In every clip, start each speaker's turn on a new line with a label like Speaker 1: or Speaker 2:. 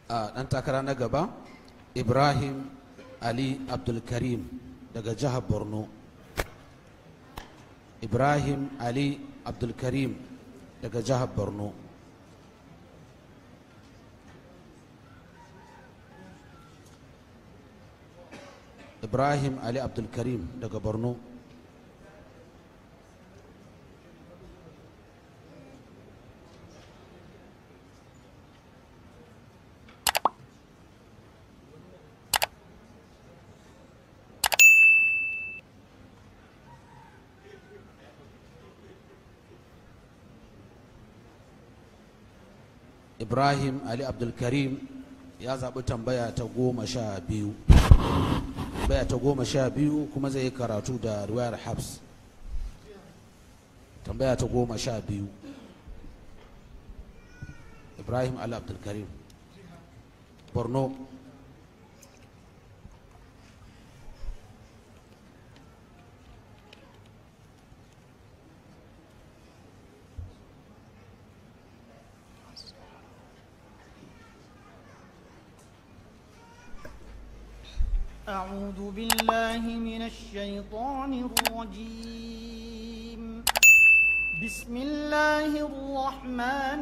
Speaker 1: ɗan takara na gaba Ibrahim Ali Abdulkarim daga jihar Borno. Ibrahim Ali Abdulkarim daga jihar Borno. Ibrahim Ali Abdulkarim daga Borno. Ibrahim Ali Abdulkarim ya zaɓi tambaya ta 12. Tambaya ta 12 kuma zai yi karatu da riwayar Habs. Tambaya ta 12. Ibrahim Ali Abdulkarim, Borno.
Speaker 2: أعوذ بالله من الشيطان الرجيم. بسم الله الرحمن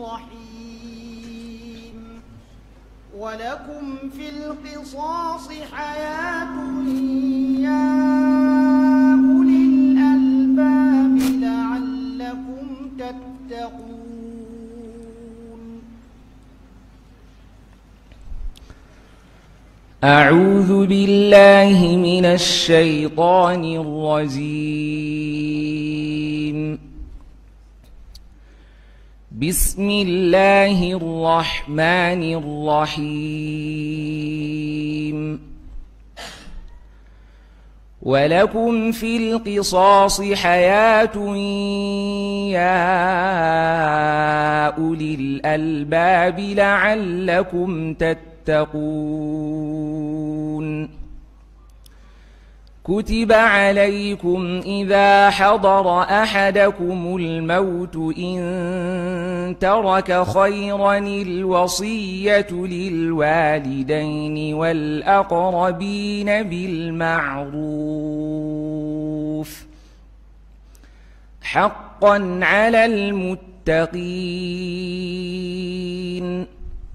Speaker 2: الرحيم. ولكم في القصاص حياة يا أولي الألباب لعلكم تتقون.
Speaker 3: أعوذ بالله من الشيطان الرجيم. بسم الله الرحمن الرحيم. ولكم في القصاص حياة يا أولي الألباب لعلكم تتقون. كتب عليكم إذا حضر أحدكم الموت إن ترك خيرا الوصية للوالدين والأقربين بالمعروف حقا على المتقين.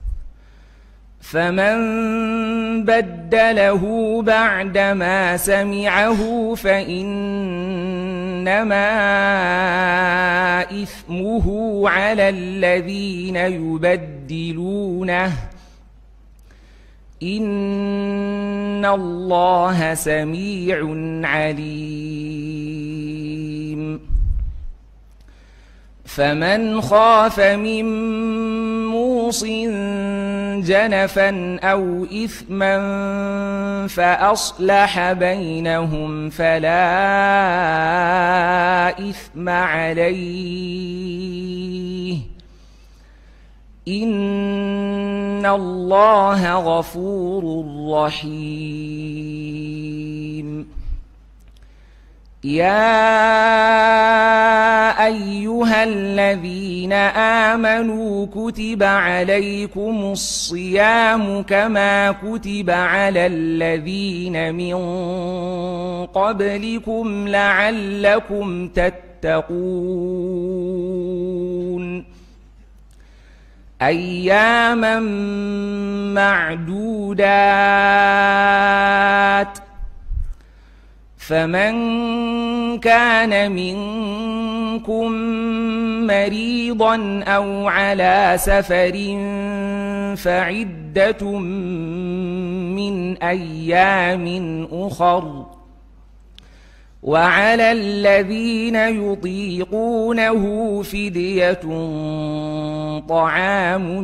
Speaker 3: فمن بدله بعدما سمعه فإنما إثمه على الذين يبدلونه إن الله سميع عليم. فمن خاف من موص جنفا أو إثما فأصلح بينهم فلا إثم عليه إن الله غفور رحيم. يا أيها الذين آمنوا كتب عليكم الصيام كما كتب على الذين من قبلكم لعلكم تتقون. أياما معدودات. فمن كان منكم مريضا أو على سفر فعدة من أيام أخر. وعلى الذين يطيقونه فدية طعام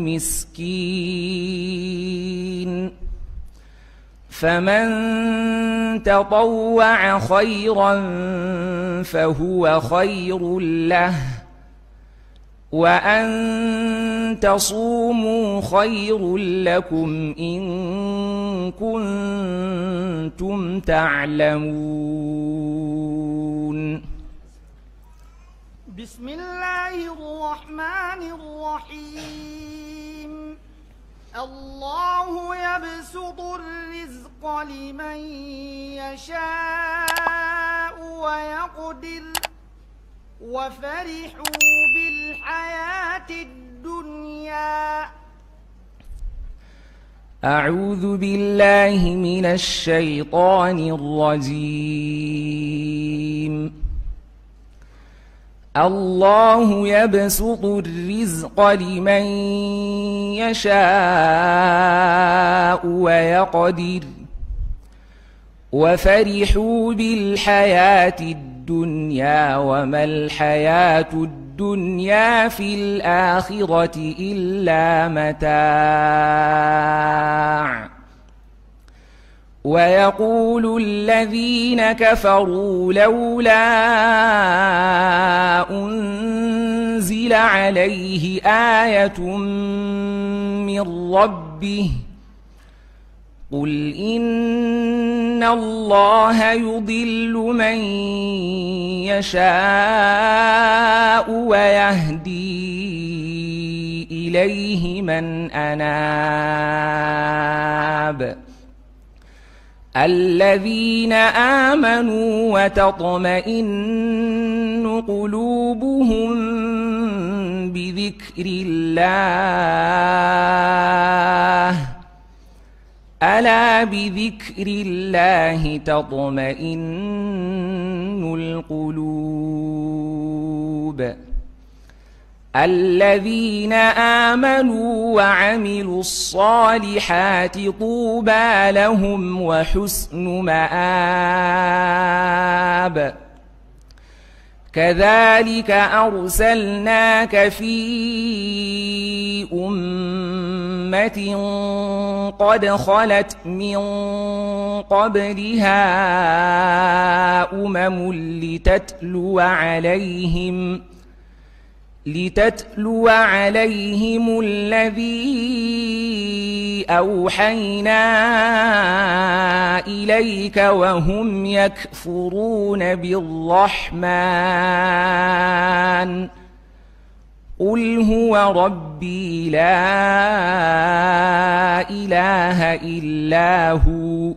Speaker 3: مسكين. فمن تطوع خيرا فهو خير له وأن تصوموا خير لكم إن كنتم تعلمون.
Speaker 2: بسم الله الرحمن الرحيم. الله يبسط الرزق لمن يشاء ويقدر وفرحوا بالحياة الدنيا.
Speaker 3: أعوذ بالله من الشيطان الرجيم. الله يبسط الرزق لمن يشاء ويقدر وفرحوا بالحياة الدنيا وما الحياة الدنيا في الآخرة إلا متاع. ويقول الذين كفروا لولا أنزل عليه آية من ربه قل إن الله يضل من يشاء ويهدي إليه من أناب. الذين آمنوا وتطمئن قلوبهم بذكر الله ألا بذكر الله تطمئن القلوب. الذين آمنوا وعملوا الصالحات طوبى لهم وحسن مآب. كذلك أرسلناك في أمة قد خلت من قبلها لتتلو عليهم الذي أوحينا إليك وهم يكفرون بالرحمن قل هو ربي لا إله إلا هو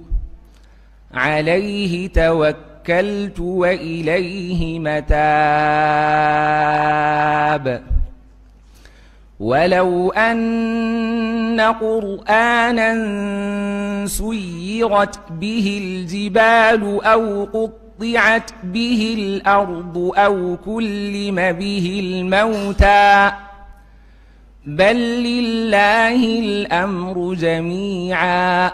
Speaker 3: عليه توكلت وإليه متاب. ولو أن قرآنا سيرت به الجبال أو قطعت به الأرض أو كلم به الموتى بل لله الأمر جميعا.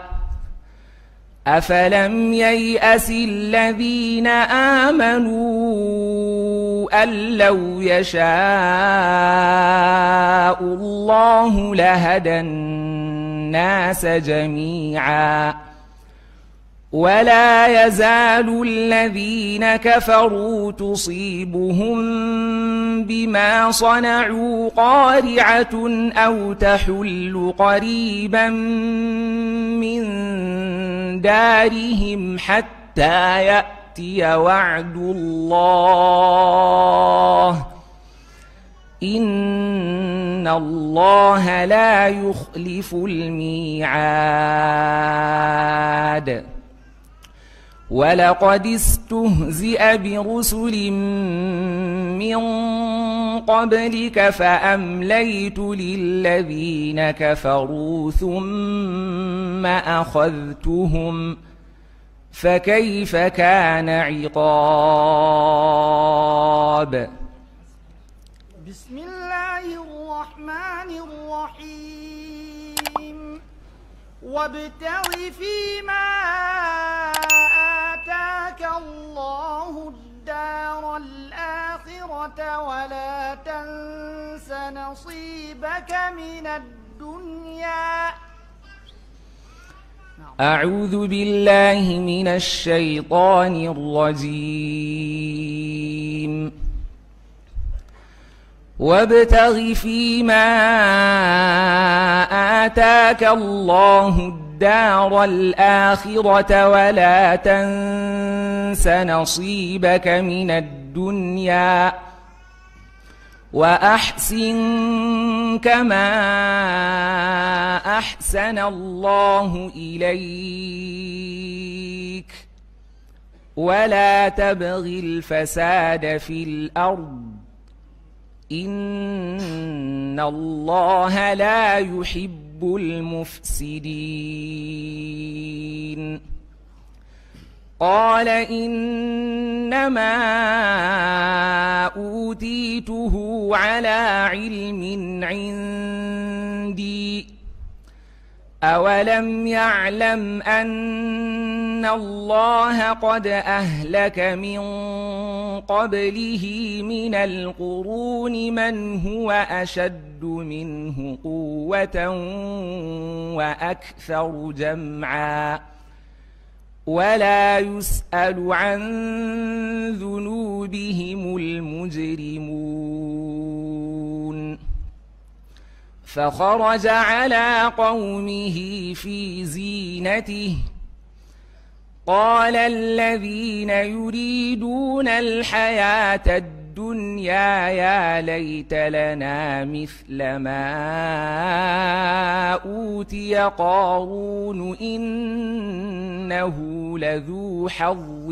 Speaker 3: أفلم ييأس الذين آمنوا أن لو يشاء الله لهدى الناس جميعا ولا يزال الذين كفروا تصيبهم بما صنعوا قارعة أو تحل قريبا من دارهم حتى يأتي وعد الله إن الله لا يخلف الميعاد. ولقد استهزئ برسل من قبلك فأمليت للذين كفروا ثم أخذتهم فكيف كان عقاب.
Speaker 2: بسم الله الرحمن الرحيم. وابتغ فيما آتاك الله الدار الآخرة ولا تنس نصيبك من الدنيا.
Speaker 3: أعوذ بالله من الشيطان الرجيم. وابتغ فيما آتاك الله الدار الآخرة ولا تنس نصيبك من الدنيا وأحسن كما أحسن الله إليك ولا تبغ الفساد في الأرض إن الله لا يحب المفسدين قال إنما أوتيته على علم عندي أولم يعلم أن الله قد أهلك من قبله من القرون من هو أشد منه قوة وأكثر جمعا ولا يسأل عن ذنوبهم المجرمون فخرج على قومه في زينته قال الذين يريدون الحياة الدنيا يا ليت لنا مثل ما أوتي قارون إنه لذو حظ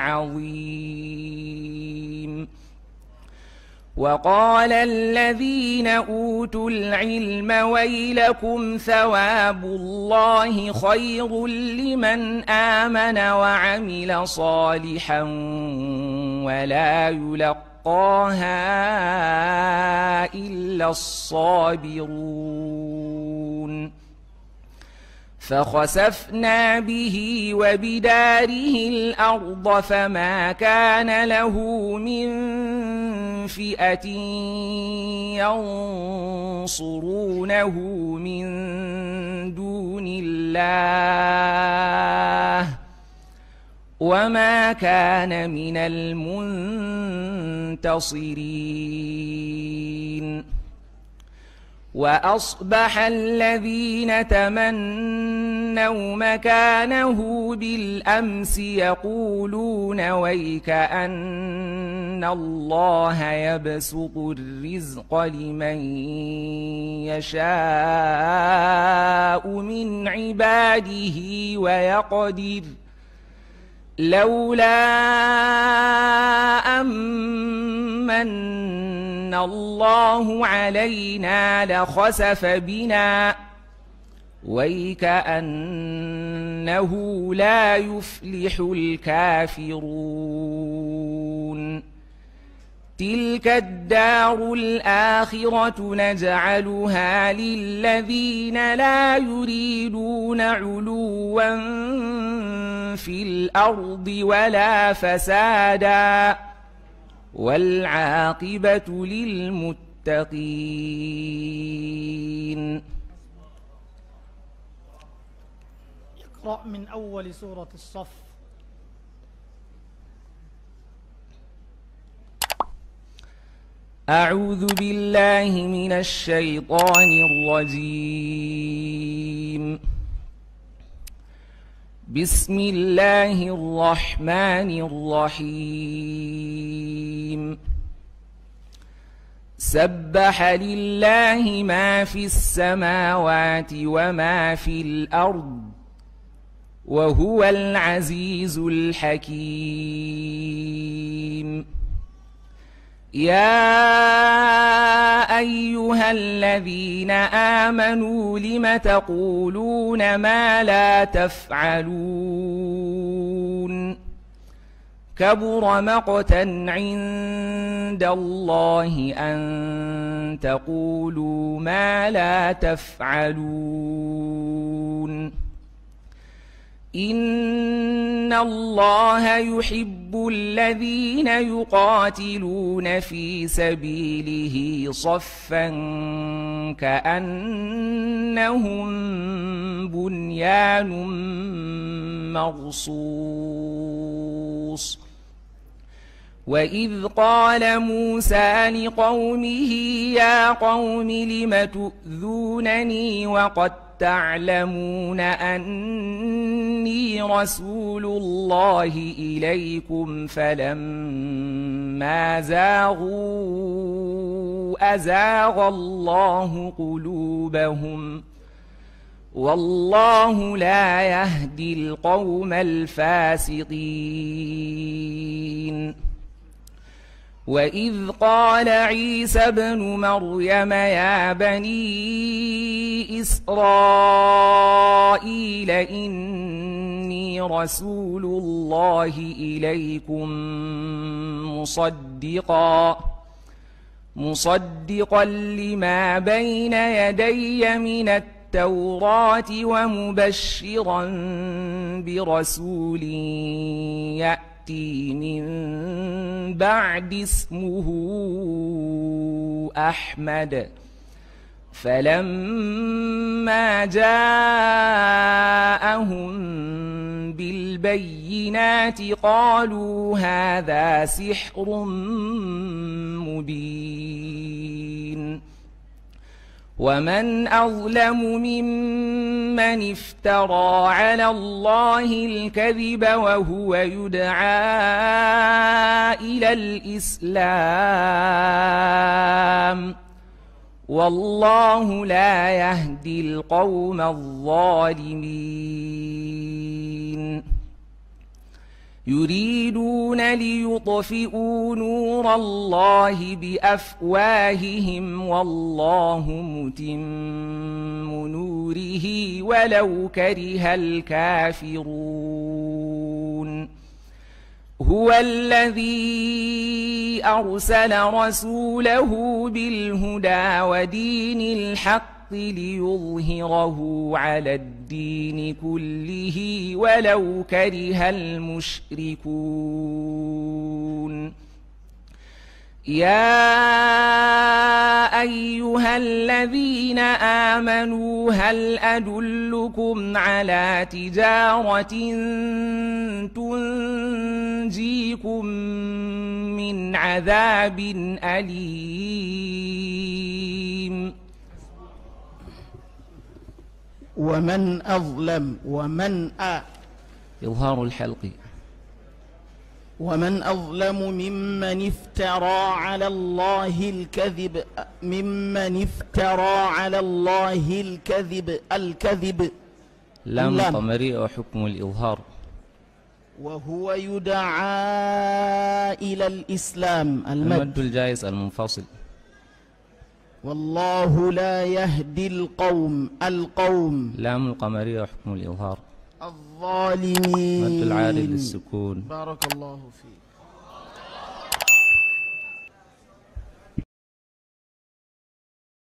Speaker 3: عظيم وقال الذين أوتوا العلم ويلكم ثواب الله خير لمن آمن وعمل صالحا ولا يلقاها إلا الصابرون فخسفنا به وبداره الأرض فما كان له من فئة ينصرونه من دون الله وما كان من المنتصرين وأصبح الذين تمنوا مكانه بالأمس يقولون ويك أن الله يبسط الرزق لمن يشاء من عباده ويقدر لولا أمن الله علينا لخسف بنا ويكأنه لا يفلح الكافرون تلك الدار الآخرة نجعلها للذين لا يريدون علوا في الأرض ولا فسادا والعاقبة للمتقين.
Speaker 2: اقرأ من أول سورة الصف.
Speaker 3: أعوذ بالله من الشيطان الرجيم. بسم الله الرحمن الرحيم. سبح لله ما في السماوات وما في الأرض وهو العزيز الحكيم. يا أيها الذين آمنوا لم تقولون ما لا تفعلون كبر مقتا عند الله أن تقولوا ما لا تفعلون إن الله يحب الذين يقاتلون في سبيله صفا كأنهم بنيان مرصوص. وإذ قال موسى لقومه يا قوم لم تؤذونني وقد تعلمون أني رسول الله إليكم فلما زاغوا أزاغ الله قلوبهم والله لا يهدي القوم الفاسقين. وإذ قال عيسى ابن مريم يا بني إسرائيل إني رسول الله إليكم مصدقا لما بين يدي من التوراة ومبشرا برسول يأتي من بعد اسمه أحمد. فلما جاءهم بالبينات قالوا هذا سحر مبين. ومن أظلم ممن افترى على الله الكذب وهو يدعى إلى الإسلام والله لا يهدي القوم الظالمين. يريدون ليطفئوا نور الله بأفواههم والله متم نوره ولو كره الكافرون. هو الذي أرسل رسوله بالهدى ودين الحق ليظهره على الدين كله ولو كره المشركون. يا أيها الذين آمنوا هل أدلكم على تجارة تنجيكم من عذاب أليم.
Speaker 4: ومن أظلم
Speaker 3: إظهار الحلق.
Speaker 4: ومن أظلم ممن افترى على الله الكذب
Speaker 3: لام قمري وحكم الإظهار.
Speaker 4: وهو يدعى إلى الإسلام
Speaker 3: المد الجائز المنفصل.
Speaker 4: والله لا يهدي القوم
Speaker 3: لام القمري وحكم الإظهار.
Speaker 4: الظالمين
Speaker 3: مد العارض للسكون.
Speaker 4: بارك الله فيك.